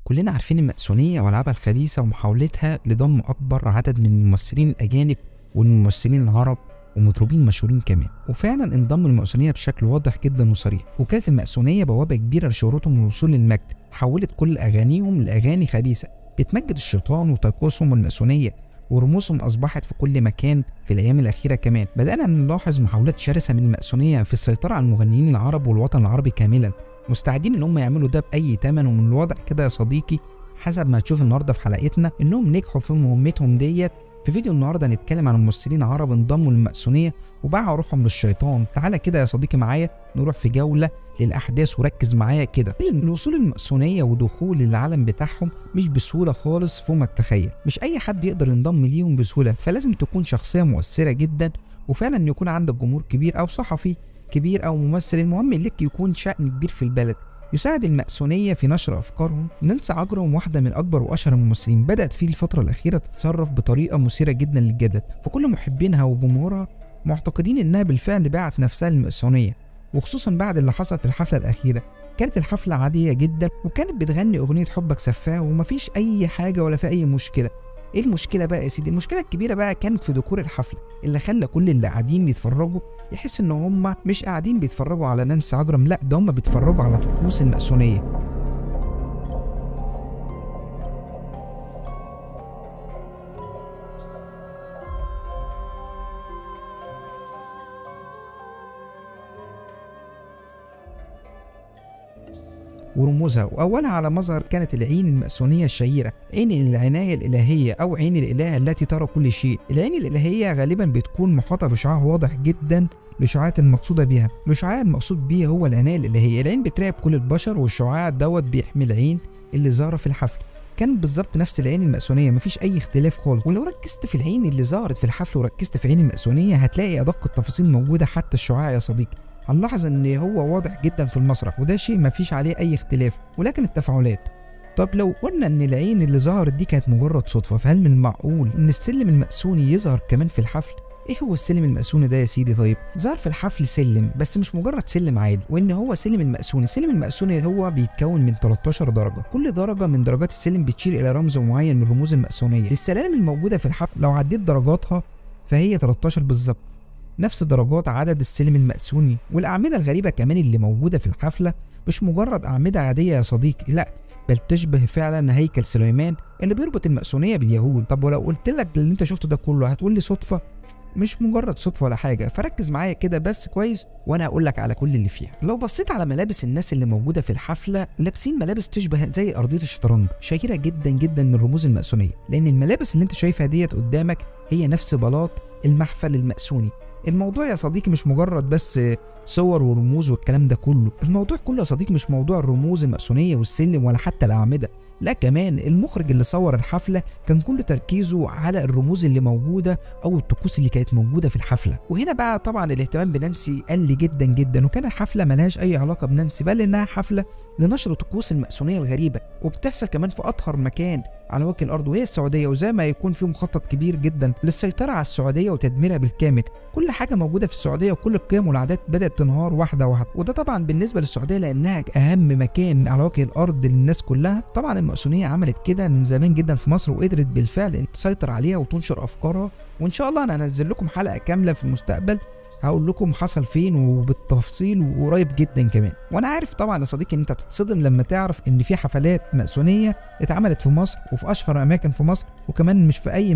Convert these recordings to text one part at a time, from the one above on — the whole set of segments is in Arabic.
كلنا عارفين المأسونية والعابها الخبيثة ومحاولتها لضم أكبر عدد من الممثلين الأجانب والممثلين العرب ومطربين مشهورين كمان، وفعلا انضموا للمأسونية بشكل واضح جدا وصريح، وكانت المأسونية بوابة كبيرة لشهرتهم والوصول للمجد. حولت كل أغانيهم لأغاني خبيثة بتمجد الشيطان وطقوسهم المأسونية، ورموزهم أصبحت في كل مكان. في الأيام الأخيرة كمان بدأنا نلاحظ محاولات شرسة من المأسونية في السيطرة على المغنيين العرب والوطن العربي كاملا، مستعدين ان هم يعملوا ده باي ثمن. ومن الواضح كده يا صديقي حسب ما هتشوف النهارده في حلقتنا انهم نجحوا في مهمتهم ديت. في فيديو النهارده هنتكلم عن ممثلين عرب انضموا للمأسونية وباعوا روحهم للشيطان. تعالى كده يا صديقي معايا نروح في جولة للأحداث وركز معايا كده. الوصول للمأسونية ودخول العالم بتاعهم مش بسهولة خالص فوق ما تتخيل، مش أي حد يقدر ينضم ليهم بسهولة، فلازم تكون شخصية مؤثرة جدا، وفعلا يكون عندك جمهور كبير أو صحفي كبير أو ممثل، المهم لك يكون شأن كبير في البلد. يساعد المأسونية في نشر أفكارهم. نانسي عجرم واحدة من أكبر وأشهر الممثلين، بدأت في الفترة الأخيرة تتصرف بطريقة مثيرة جدا للجدل، فكل محبينها وجمهورها معتقدين إنها بالفعل باعت نفسها للمأسونية، وخصوصا بعد اللي حصل في الحفلة الأخيرة. كانت الحفلة عادية جدا وكانت بتغني أغنية حبك سفاه ومفيش أي حاجة ولا في أي مشكلة. ايه المشكلة بقى يا سيدي؟ المشكلة الكبيرة بقى كانت في ديكور الحفلة اللي خلى كل اللي قاعدين يتفرجوا يحس ان هم مش قاعدين بيتفرجوا على نانسي عجرم، لا ده هم بيتفرجوا على طقوس المأسونية. ورموزها، واولها على مظهر كانت العين المأسونية الشهيرة، عين العناية الإلهية أو عين الإله التي ترى كل شيء. العين الإلهية غالبا بتكون محاطة بشعاع واضح جدا للشعاعات المقصودة بيها. الشعاع المقصود بيه هو العناية الإلهية. العين بتراقب كل البشر، والشعاع دوت بيحمي العين اللي ظهر في الحفل. كانت بالظبط نفس العين المأسونية، مفيش أي اختلاف خالص. ولو ركزت في العين اللي ظهرت في الحفل وركزت في عين المأسونية هتلاقي أدق التفاصيل موجودة، حتى الشعاع يا صديقي. هنلاحظ ان هو واضح جدا في المسرح، وده شيء مفيش عليه اي اختلاف. ولكن التفاعلات، طب لو قلنا ان العين اللي ظهرت دي كانت مجرد صدفة، فهل من المعقول ان السلم المأسوني يظهر كمان في الحفل؟ ايه هو السلم المأسوني ده يا سيدي؟ طيب ظهر في الحفل سلم، بس مش مجرد سلم عادي، وان هو سلم المأسوني. السلم المأسوني هو بيتكون من 13 درجة، كل درجة من درجات السلم بتشير الى رمز معين من رموز المأسونية. السلالم الموجودة في الحفل لو عديت درجاتها فهي 13 بالظبط، نفس درجات عدد السلم المأسوني. والأعمدة الغريبة كمان اللي موجودة في الحفلة مش مجرد أعمدة عادية يا صديقي، لا بل تشبه فعلا هيكل سليمان اللي بيربط المأسونية باليهود. طب ولو قلت لك اللي انت شفته ده كله هتقول لي صدفة؟ مش مجرد صدفة ولا حاجة، فركز معايا كده بس كويس وانا هقول لك على كل اللي فيها. لو بصيت على ملابس الناس اللي موجودة في الحفلة، لابسين ملابس تشبه زي أرضية الشطرنج، شهيرة جدا جدا من رموز المأسونية، لأن الملابس اللي انت شايفها ديت قدامك هي نفس بلاط المحفل المأسوني. الموضوع يا صديقي مش مجرد بس صور ورموز والكلام ده كله، الموضوع كله يا صديقي مش موضوع الرموز المأسونية والسلم ولا حتى الأعمدة، لا كمان المخرج اللي صور الحفلة كان كل تركيزه على الرموز اللي موجودة أو الطقوس اللي كانت موجودة في الحفلة. وهنا بقى طبعا الاهتمام بنانسي قل جدا جدا، وكان الحفلة ملهاش أي علاقة بنانسي، بل إنها حفلة لنشر طقوس المأسونية الغريبة، وبتحصل كمان في أطهر مكان على وجه الأرض وهي السعودية. وزي ما يكون في مخطط كبير جدا للسيطرة على السعودية وتدميرها بالكامل، كل حاجة موجودة في السعودية وكل القيم والعادات بدأت تنهار واحدة واحدة. وده طبعا بالنسبة للسعودية لأنها أهم مكان على وجه الأرض للناس كلها. طبعا المأسونية عملت كده من زمان جدا في مصر، وقدرت بالفعل تسيطر عليها وتنشر أفكارها. وإن شاء الله أنا هنزل لكم حلقة كاملة في المستقبل هقول لكم حصل فين وبالتفصيل وقريب جدا كمان. وانا عارف طبعا يا صديقي ان انت هتتصدم لما تعرف ان في حفلات مأسونية اتعملت في مصر وفي اشهر اماكن في مصر، وكمان مش في اي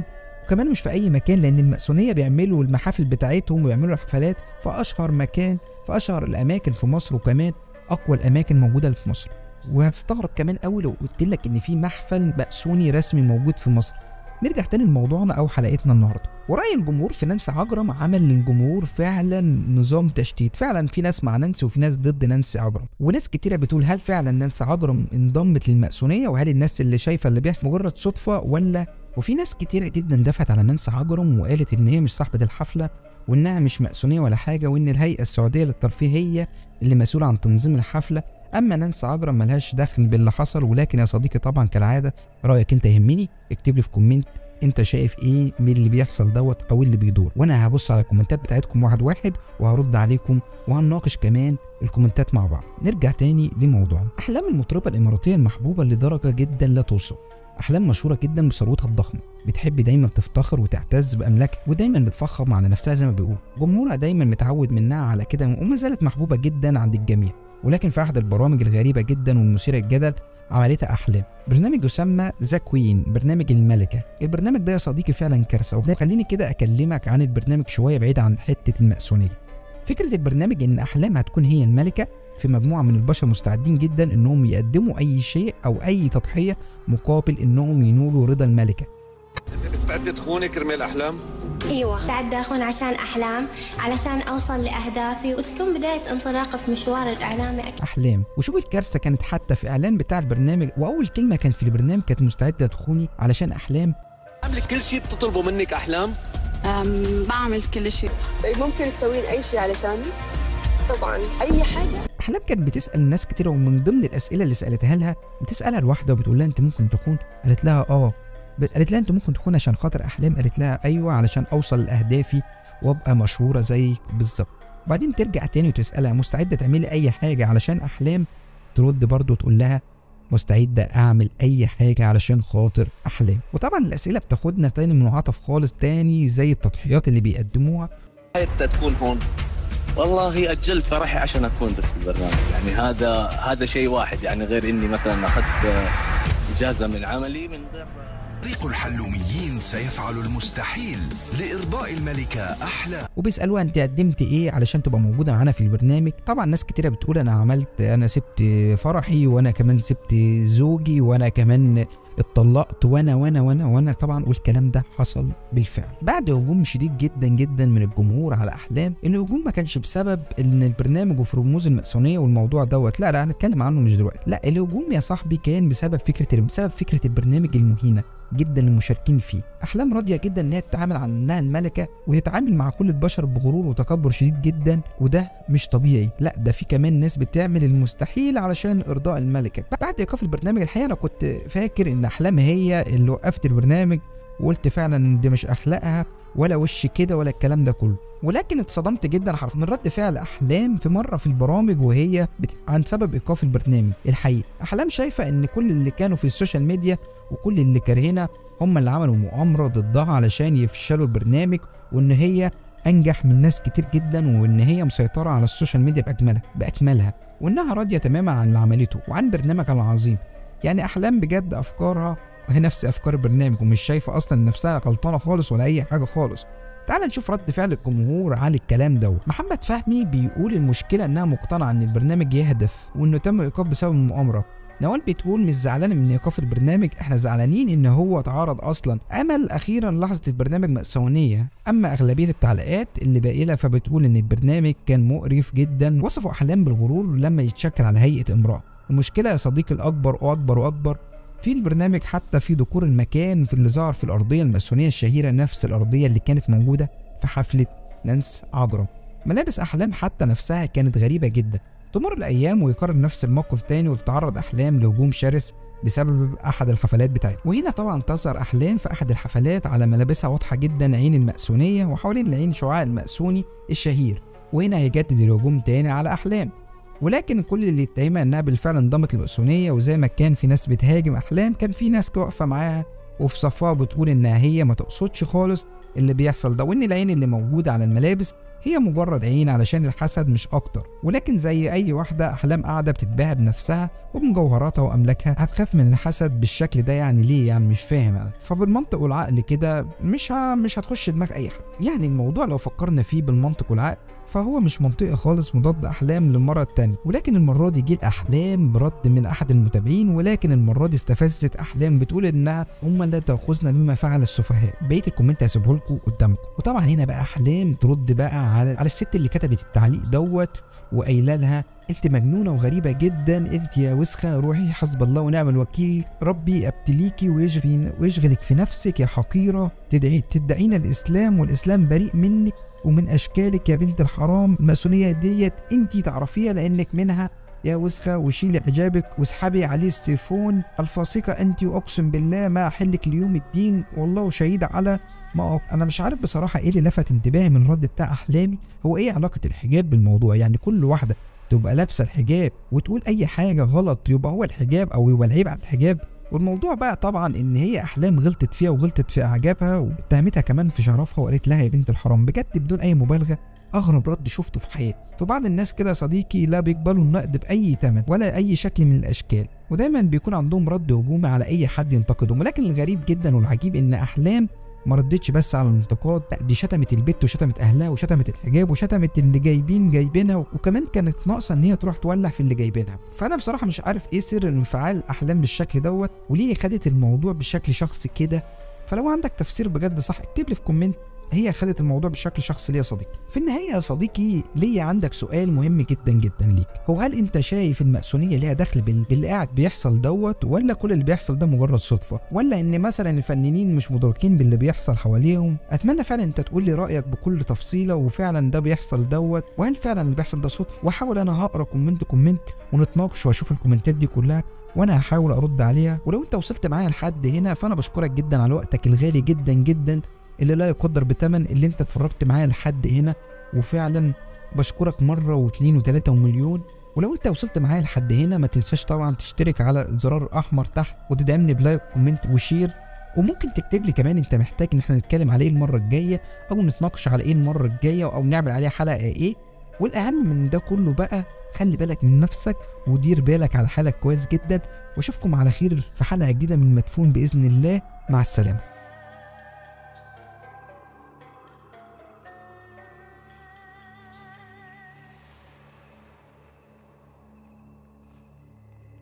مكان، لان المأسونية بيعملوا المحافل بتاعتهم ويعملوا الحفلات في اشهر مكان، في اشهر الاماكن في مصر، وكمان اقوى الاماكن موجودة في مصر. وهتستغرب كمان قوي لو قلت لك ان في محفل مأسوني رسمي موجود في مصر. نرجع تاني لموضوعنا او حلقتنا النهارده. ورأي الجمهور في نانسي عجرم عمل للجمهور فعلا نظام تشتيت، فعلا في ناس مع نانسي وفي ناس ضد نانسي عجرم، وناس كتيره بتقول هل فعلا نانسي عجرم انضمت للمأسونية، وهل الناس اللي شايفه اللي بيحصل مجرد صدفه ولا. وفي ناس كتيره جدا دفعت على نانسي عجرم وقالت ان هي مش صاحبه الحفله، وانها مش مأسونية ولا حاجه، وان الهيئه السعوديه للترفيه هي اللي مسؤوله عن تنظيم الحفله، اما نانسي عجرم ملهاش دخل باللي حصل. ولكن يا صديقي طبعا كالعاده رايك انت يهمني، اكتب لي في كومنت انت شايف ايه من اللي بيحصل دوت او اللي بيدور، وانا هبص على الكومنتات بتاعتكم واحد واحد وهرد عليكم وهنناقش كمان الكومنتات مع بعض. نرجع تاني لموضوعنا. احلام المطربه الاماراتيه المحبوبه لدرجه جدا لا توصف. احلام مشهوره جدا بثروتها الضخمه، بتحب دايما تفتخر وتعتز باملاكها ودايما بتفخم على نفسها زي ما بيقول. جمهورها دايما متعود منها على كده وما زالت محبوبه جدا عند الجميع. ولكن في احد البرامج الغريبه جدا والمثيره للجدل عملتها احلام برنامج يسمى ذا كوين، برنامج الملكه. البرنامج ده يا صديقي فعلا كارثه، وخليني كده اكلمك عن البرنامج شويه بعيد عن حته المأسونيه. فكره البرنامج ان احلام هتكون هي الملكه في مجموعه من البشر مستعدين جدا انهم يقدموا اي شيء او اي تضحيه مقابل انهم ينولوا رضا الملكه. انت مستعد تخوني كرمال احلام؟ ايوه مستعدة اخون عشان احلام، علشان اوصل لاهدافي وتكون بداية انطلاقة في مشوار الاعلامي. احلام. وشوف الكارثه كانت حتى في اعلان بتاع البرنامج، واول كلمه كانت في البرنامج كانت مستعده تخوني علشان احلام. بعمل كل شيء بتطلبوا منك احلام؟ بعمل كل شيء. ممكن تسوين اي شيء علشاني؟ طبعا اي حاجه. احلام كانت بتسال ناس كتير، ومن ضمن الاسئله اللي سالتها لها بتسالها لواحده وبتقول لها انت ممكن تخون؟ قالت لها اه. قالت لها انت ممكن تخون عشان خاطر احلام؟ قالت لها ايوه علشان اوصل لاهدافي وابقى مشهوره زيك بالظبط. وبعدين ترجع تاني وتسالها مستعده تعملي اي حاجه علشان احلام؟ ترد برضه وتقول لها مستعده اعمل اي حاجه علشان خاطر احلام. وطبعا الاسئله بتاخدنا تاني منعطف خالص تاني زي التضحيات اللي بيقدموها. حتى تكون هون والله اجلت فرحي عشان اكون بس في البرنامج، يعني هذا شيء واحد، يعني غير اني مثلا اخذت اجازه من عملي من غير. فريق الحلوميين سيفعل المستحيل لإرضاء الملكة أحلام. وبيسألوها انت قدمت ايه علشان تبقى موجودة معانا في البرنامج؟ طبعا ناس كتيرة بتقول انا سبت فرحي، وانا كمان سبت زوجي، وانا كمان اتطلقت، وانا طبعا. والكلام ده حصل بالفعل بعد هجوم شديد جدا جدا من الجمهور على احلام. الهجوم ما كانش بسبب ان البرنامج وفي رموز المأسونية والموضوع دوت، لا هنتكلم عنه مش دلوقتي. لا، الهجوم يا صاحبي كان بسبب فكرة البرنامج المهينة جدا المشاركين فيه. احلام راضيه جدا ان هي تتعامل عن انها الملكه وتتعامل مع كل البشر بغرور وتكبر شديد جدا، وده مش طبيعي. لا، ده في كمان ناس بتعمل المستحيل علشان ارضاء الملكه. بعد ايقاف البرنامج الحقيقه انا كنت فاكر ان احلام هي اللي وقفت البرنامج، وقلت فعلا ان دي مش اخلاقها ولا وش كده ولا الكلام ده كله. ولكن اتصدمت جدا حرف من رد فعل احلام في مره في البرامج وهي عن سبب ايقاف البرنامج. الحقيقه احلام شايفه ان كل اللي كانوا في السوشيال ميديا وكل اللي كارهينها هم اللي عملوا مؤامره ضدها علشان يفشلوا البرنامج، وان هي انجح من ناس كتير جدا، وان هي مسيطره على السوشيال ميديا باكملها، وانها راضيه تماما عن اللي عملته وعن برنامجها العظيم. يعني احلام بجد افكارها هي نفس افكار البرنامج، ومش شايفه اصلا نفسها غلطانه خالص ولا اي حاجه خالص. تعال نشوف رد فعل الجمهور على الكلام ده. محمد فهمي بيقول المشكله انها مقتنعه ان البرنامج يهدف وانه تم ايقاف بسبب المؤامره. نوال بتقول مش زعلانه من ايقاف البرنامج، احنا زعلانين ان هو اتعرض اصلا. امل اخيرا لاحظت البرنامج مأسونيه. اما اغلبيه التعليقات اللي باقي لها فبتقول ان البرنامج كان مقرف جدا، وصفوا احلام بالغرور لما يتشكل على هيئه امراه. المشكله يا صديقي الاكبر واكبر في البرنامج حتى في ديكور المكان في اللي ظهر في الارضيه الماسونيه الشهيره، نفس الارضيه اللي كانت موجوده في حفله نانس عجرم. ملابس احلام حتى نفسها كانت غريبه جدا. تمر الايام ويكرر نفس الموقف تاني وتتعرض احلام لهجوم شرس بسبب احد الحفلات بتاعتها. وهنا طبعا تظهر احلام في احد الحفلات على ملابسها واضحه جدا عين المأسونيه، وحوالين العين شعاع المأسوني الشهير. وهنا هيجدد الهجوم تاني على احلام، ولكن كل اللي اتهمها انها بالفعل انضمت للمأسونيه. وزي ما كان في ناس بتهاجم احلام، كان في ناس واقفه معاها وفي صفها بتقول انها هي ما تقصدش خالص اللي بيحصل ده، وان العين اللي موجوده على الملابس هي مجرد عين علشان الحسد مش اكتر. ولكن زي اي واحده احلام قاعده بتتباهى بنفسها وبمجوهراتها واملاكها، هتخاف من الحسد بالشكل ده؟ يعني ليه؟ يعني مش فاهم يعني. فبالمنطق والعقل كده مش هتخش دماغ اي حد. يعني الموضوع لو فكرنا فيه بالمنطق والعقل فهو مش منطقي خالص مضاد احلام للمره الثانيه. ولكن المره دي جه الاحلام برد من احد المتابعين، ولكن المره دي استفزت احلام بتقول انها هم لا تاخذنا بما فعل السفهاء. بقيه الكومنت هسيبه لكم قدامكم. وطبعا هنا بقى احلام ترد بقى على الست اللي كتبت التعليق دوت، وقايله لها انت مجنونه وغريبه جدا، انت يا وسخه، روحي حسب الله ونعم الوكيل، ربي ابتليكي ويشغلك في نفسك يا حقيره، تدعين الاسلام والاسلام بريء منك ومن اشكالك يا بنت الحرام. الماسونيه ديت انت تعرفيها لانك منها يا وسخه وشيلي حجابك واسحبي عليه السيفون الفاسقه انت، واقسم بالله ما احلك ليوم الدين والله شهيد على ما انا مش عارف بصراحه ايه اللي لفت انتباهي من الرد بتاع احلامي. هو ايه علاقه الحجاب بالموضوع؟ يعني كل واحده تبقى لابسه الحجاب وتقول اي حاجه غلط يبقى هو الحجاب او يبقى العيب على الحجاب؟ والموضوع بقى طبعا ان هي احلام غلطت فيها وغلطت في اعجابها واتهمتها كمان في شرفها وقالت لها يا بنت الحرام. بجد بدون اي مبالغه اغرب رد شفته في حياتي. فبعض الناس كده يا صديقي لا بيقبلوا النقد باي ثمن ولا اي شكل من الاشكال، ودايما بيكون عندهم رد هجومي على اي حد ينتقدهم. ولكن الغريب جدا والعجيب ان احلام ما ردتش بس على الانتقاد، لا دي شتمت البت وشتمت اهلها وشتمت الحجاب وشتمت اللي جايبينها، وكمان كانت ناقصه ان هي تروح تولع في اللي جايبينها. فانا بصراحه مش عارف ايه سر انفعال احلام بالشكل دوت وليه خدت الموضوع بشكل شخصي كده. فلو عندك تفسير بجد صح اكتب لي في كومنت هي خدت الموضوع بشكل شخصي ليه يا صديقي. في النهايه يا صديقي ليا عندك سؤال مهم جدا جدا ليك، هو هل انت شايف المأسونيه ليها دخل باللي قاعد بيحصل دوت، ولا كل اللي بيحصل ده مجرد صدفه، ولا ان مثلا الفنانين مش مدركين باللي بيحصل حواليهم؟ اتمنى فعلا انت تقول لي رايك بكل تفصيله، وفعلا ده بيحصل دوت، وهل فعلا اللي بيحصل ده صدفه؟ واحاول انا هقرا كومنت ونتناقش واشوف الكومنتات دي كلها وانا هحاول ارد عليها. ولو انت وصلت معايا لحد هنا فانا بشكرك جدا على وقتك الغالي جدا جدا اللي لا يقدر بثمن، اللي انت اتفرجت معايا لحد هنا، وفعلا بشكرك مره واثنين وثلاثه ومليون. ولو انت وصلت معايا لحد هنا ما تنساش طبعا تشترك على الزرار الاحمر تحت وتدعمني بلايك وكومنت وشير، وممكن تكتب لي كمان انت محتاج ان احنا نتكلم على ايه المره الجايه، او نتناقش على ايه المره الجايه، او نعمل عليها حلقه ايه. والاهم من ده كله بقى خلي بالك من نفسك ودير بالك على حالك كويس جدا، واشوفكم على خير في حلقه جديده من مدفون باذن الله. مع السلامه.